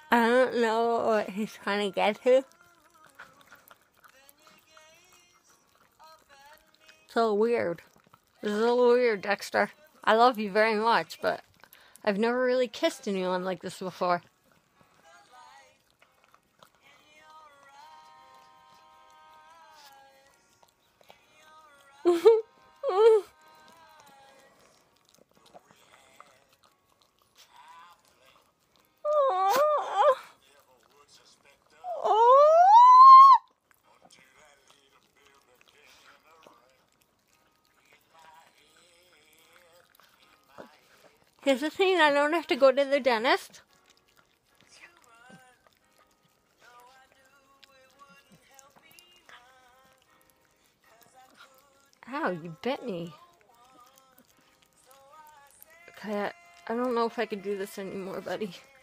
I don't know what he's trying to get to. It's a little weird. This is a little weird, Dexter. I love you very much, but I've never really kissed anyone like this before. Here's the thing, I don't have to go to the dentist. Ow, you bit me. Okay, I don't know if I can do this anymore, buddy.